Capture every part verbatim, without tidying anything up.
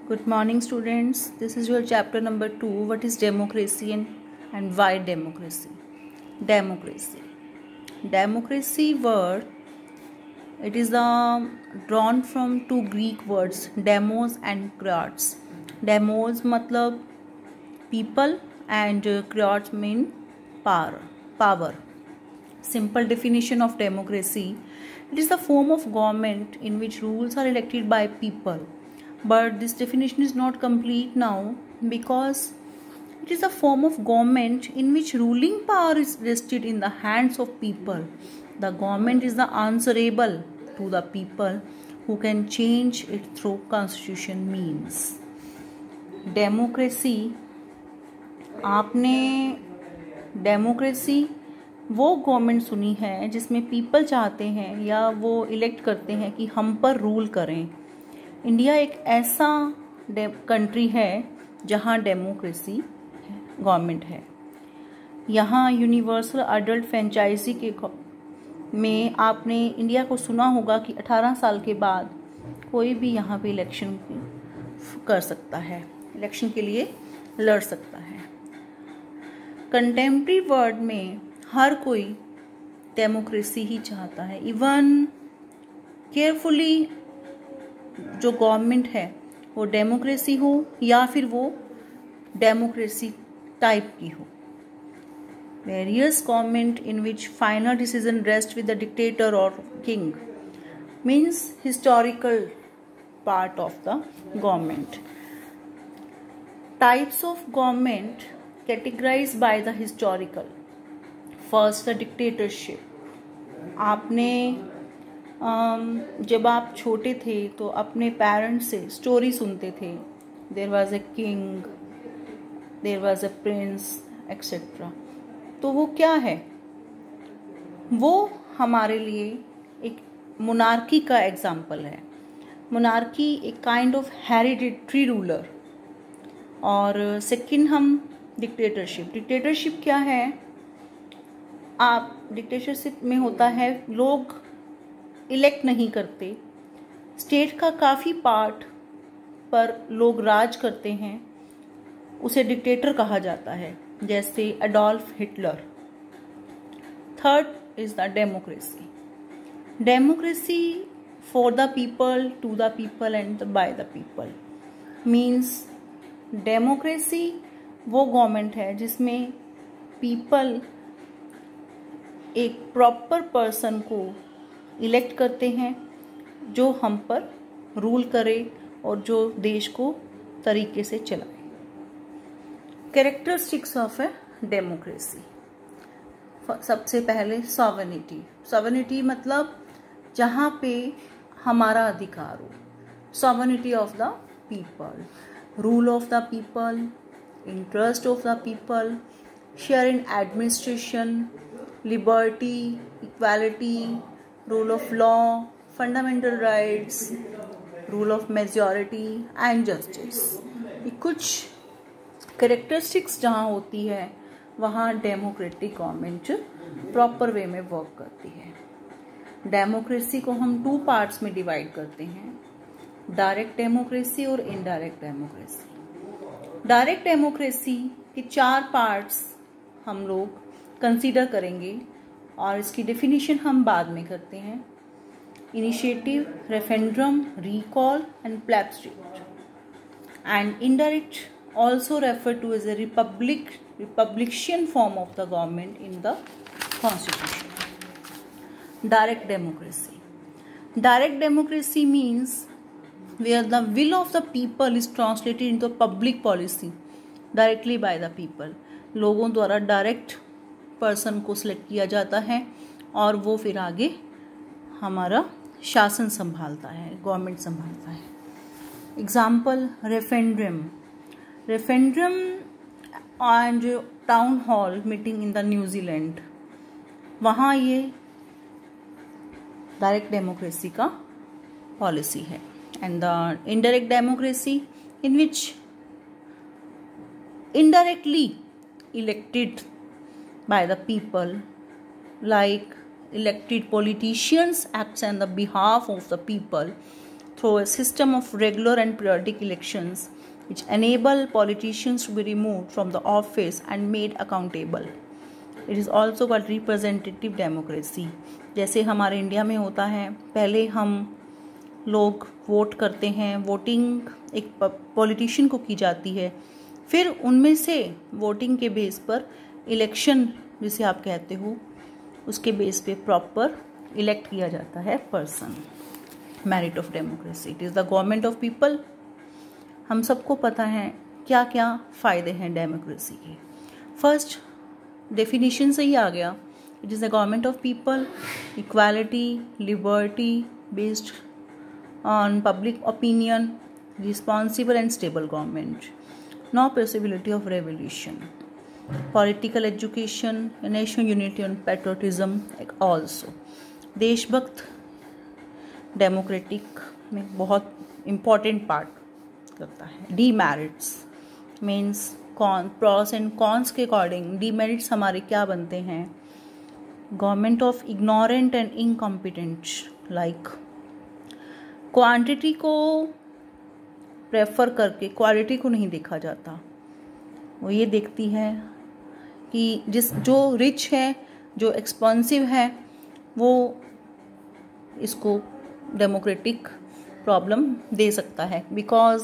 Good morning, students. This is your chapter number two. What is democracy and, and why democracy? Democracy. Democracy word, it is uh, drawn from two Greek words, demos and kratos. Demos मतलब people and uh, kratos mean power. Power. Simple definition of democracy. It is the form of government in which rules are elected by people. But this definition is not complete now because it is a form of government in which ruling power is vested in the hands of people. The government is the answerable to the people who can change it through constitution means. Democracy, आपने democracy वो government सुनी है जिसमें people चाहते हैं या वो elect करते हैं कि हम पर रूल करें. इंडिया एक ऐसा कंट्री है जहां डेमोक्रेसी गवर्नमेंट है. यहाँ यूनिवर्सल अडल्ट फ्रेंचाइजी के में आपने इंडिया को सुना होगा कि अठारह साल के बाद कोई भी यहाँ पे इलेक्शन कर सकता है, इलेक्शन के लिए लड़ सकता है. कंटेम्प्रेरी वर्ल्ड में हर कोई डेमोक्रेसी ही चाहता है. इवन केयरफुली जो गवर्नमेंट है वो डेमोक्रेसी हो या फिर वो डेमोक्रेसी टाइप की हो. Various government in which final decision rest with the dictator और king means historical part of the government. Types of government categorize by the historical. First the dictatorship. आपने Um, जब आप छोटे थे तो अपने पेरेंट्स से स्टोरी सुनते थे. There was a king, there was a prince etcetera. तो वो क्या है? वो हमारे लिए एक मोनार्की का एग्जाम्पल है. मोनार्की एक काइंड ऑफ हेरिडिटरी रूलर. और सेकंड हम डिक्टेटरशिप. डिक्टेटरशिप क्या है? आप डिक्टेटरशिप में होता है लोग इलेक्ट नहीं करते, स्टेट का काफ़ी पार्ट पर लोग राज करते हैं, उसे डिक्टेटर कहा जाता है, जैसे Adolf Hitler. Third is the democracy. Democracy for the people, to the people and by the people means democracy वो गवर्नमेंट है जिसमें पीपल एक प्रॉपर पर्सन को इलेक्ट करते हैं जो हम पर रूल करे और जो देश को तरीके से चलाए. Characteristics of a democracy. सबसे पहले सॉवरेनिटी. सॉवरेनिटी मतलब जहाँ पे हमारा अधिकार हो. Sovereignty of the people, rule of the people, interest of the people, share in administration, liberty, equality, rule of law, fundamental rights, rule of majority and justice. ये कुछ कैरेक्टरिस्टिक्स जहाँ होती है वहाँ डेमोक्रेटिक गवर्नमेंट प्रॉपर वे में work करती है. Democracy को हम टू पार्ट्स में डिवाइड करते हैं, डायरेक्ट डेमोक्रेसी और इनडायरेक्ट डेमोक्रेसी. डायरेक्ट डेमोक्रेसी के चार पार्ट्स हम लोग कंसीडर करेंगे और इसकी डेफिनेशन हम बाद में करते हैं. Initiative, referendum, recall and plebiscite. And indirect also refer to as a republic republican form of the government in the constitution. Direct democracy. Direct democracy means where the will of the people is translated into public policy directly by the people. लोगों द्वारा direct person को select किया जाता है और वो फिर आगे हमारा शासन संभालता है, गवर्नमेंट संभालता है. Example referendum. Referendum and town hall meeting in the New Zealand. वहाँ ये डायरेक्ट डेमोक्रेसी का पॉलिसी है. And the indirect democracy in which indirectly elected by the people, like elected politicians acts on the behalf of the people through a system of regular and periodic elections which enable politicians to be removed from the office and made accountable. It is also called representative democracy. जैसे हमारे India में होता है, पहले हम लोग vote करते हैं, वोटिंग एक पॉलिटिशियन को की जाती है, फिर उनमें से वोटिंग के बेस पर इलेक्शन जिसे आप कहते हो उसके बेस पे प्रॉपर इलेक्ट किया जाता है person. Merit of democracy, it is the government of people. हम सबको पता है क्या क्या फ़ायदे हैं डेमोक्रेसी के. फर्स्ट डेफिनेशन से ही आ गया, it is the government of people, equality, liberty based on public opinion, responsible and stable government, no possibility of revolution, political education, national unity and patriotism also. देशभक्त डेमोक्रेटिक में बहुत important part करता है. Demerits means con pros and cons के according demerits हमारे क्या बनते हैं. Government of ignorant and incompetent, like quantity को प्रेफर करके क्वालिटी को नहीं देखा जाता. वो ये देखती है कि जिस जो रिच है, जो एक्सपेंसिव है, वो इसको डेमोक्रेटिक प्रॉब्लम दे सकता है. बिकॉज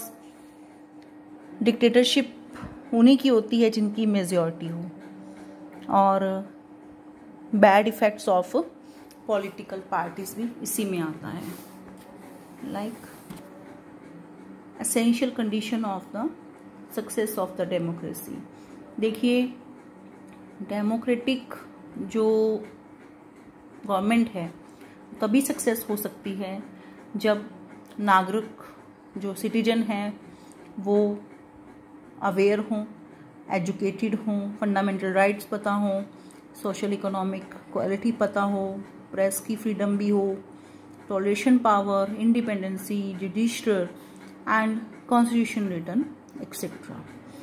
डिक्टेटरशिप उन्हीं की होती है जिनकी मेजॉरिटी हो, और bad effects of political parties भी इसी में आता है. Like essential condition of the success of the democracy. देखिए, डेमोक्रेटिक जो गवर्नमेंट है तभी सक्सेस हो सकती है जब नागरिक जो सिटीजन हैं वो अवेयर हों, एजुकेटेड हों, फंडामेंटल राइट्स पता हों, सोशल इकोनॉमिक क्वालिटी पता हो, प्रेस की फ्रीडम भी हो, toleration power, independency, judicial and constitution return etcetera.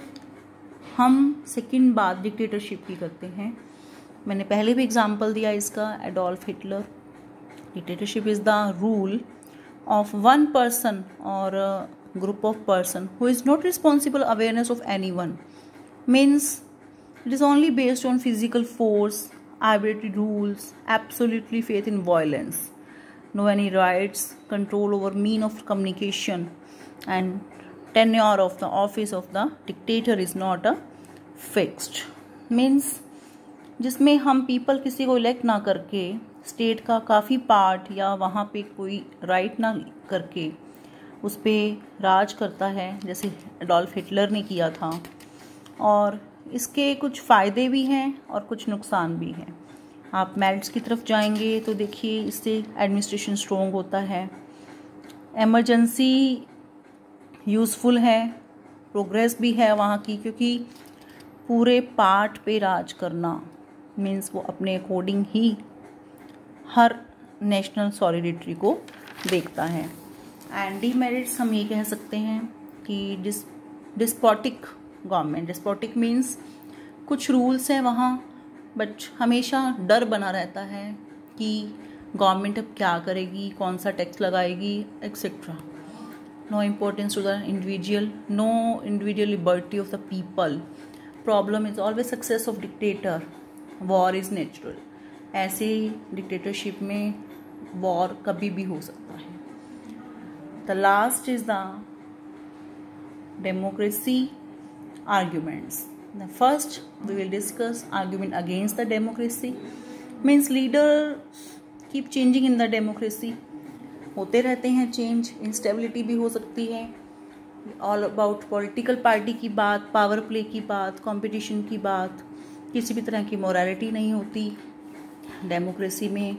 हम सेकंड बात डिक्टेटरशिप की करते हैं. मैंने पहले भी एग्जांपल दिया इसका, Adolf Hitler. Dictatorship is the rule of one person or a group of person who is not responsible awareness of anyone, means it is only based on physical force, arbitrary rules, absolutely faith in violence, no any rights, control over mean of communication, and tenure of the office of the dictator is not a fixed. means जिसमें हम people किसी को elect ना करके, state का काफ़ी part या वहाँ पे कोई राइट ना करके उस पर राज करता है, जैसे एडोल्फ हिटलर ने किया था. और इसके कुछ फ़ायदे भी हैं और कुछ नुकसान भी हैं. आप मेरिट्स की तरफ जाएंगे तो देखिए, इससे एडमिनिस्ट्रेशन स्ट्रॉन्ग होता है, एमरजेंसी यूज़फुल है, प्रोग्रेस भी है वहाँ की, क्योंकि पूरे पार्ट पे राज करना मीन्स वो अपने अकॉर्डिंग ही हर नेशनल सॉलिडिटी को देखता है. एंड डीमेरिट्स हम ये कह सकते हैं कि dis despotic government. Despotic means कुछ रूल्स हैं वहाँ, बट हमेशा डर बना रहता है कि गवर्नमेंट अब क्या करेगी, कौन सा टैक्स लगाएगी etcetera. No importance to the individual, no individual liberty of the people. Problem is always success of dictator. War is natural. ऐसे डिक्टेटरशिप में वॉर कभी भी हो सकता है. The last is the democracy arguments. The first we will discuss argument against the democracy. Means leader keep changing in the democracy. होते रहते हैं चेंज, इंस्टेबिलिटी भी हो सकती है. ऑल अबाउट पॉलिटिकल पार्टी की बात, पावर प्ले की बात, कंपटीशन की बात, किसी भी तरह की मोरालिटी नहीं होती. डेमोक्रेसी में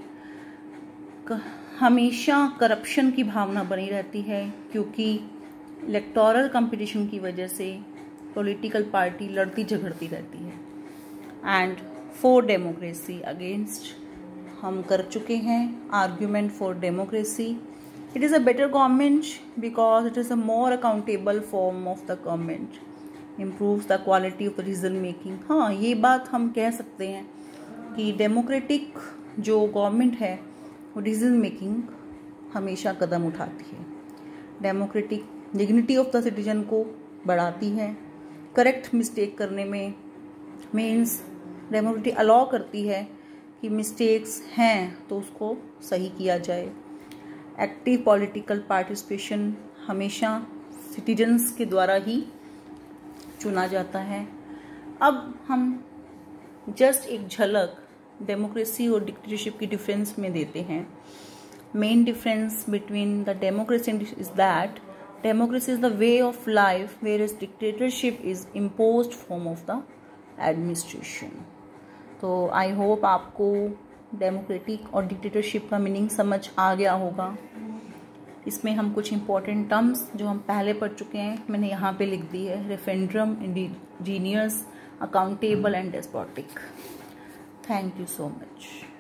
हमेशा करप्शन की भावना बनी रहती है, क्योंकि इलेक्टोरल कंपटीशन की वजह से पॉलिटिकल पार्टी लड़ती झगड़ती रहती है. एंड फॉर डेमोक्रेसी अगेंस्ट हम कर चुके हैं. Argument for democracy, it is a better government because it is a more accountable form of the government, improves the quality of the decision making. हाँ, ये बात हम कह सकते हैं कि डेमोक्रेटिक जो गवर्नमेंट है वो डिसीजन मेकिंग हमेशा कदम उठाती है. Democratic dignity of the citizen को बढ़ाती है। करेक्ट मिस्टेक करने में मीन्स डेमोक्रेसी अलाउ करती है कि मिस्टेक्स हैं तो उसको सही किया जाए। एक्टिव पॉलिटिकल पार्टिसिपेशन हमेशा सिटीजन्स के द्वारा ही चुना जाता है। अब हम जस्ट एक झलक डेमोक्रेसी और डिक्टेटरशिप की डिफरेंस में देते हैं। Main difference between the democracy is that democracy is the way of life, whereas dictatorship is imposed form of the administration. तो आई होप आपको डेमोक्रेटिक और डिक्टेटरशिप का मीनिंग समझ आ गया होगा। इसमें हम कुछ इंपॉर्टेंट टर्म्स जो हम पहले पढ़ चुके हैं मैंने यहाँ पे लिख दी है। Referendum, indigenous, accountable and despotic. Thank you so much.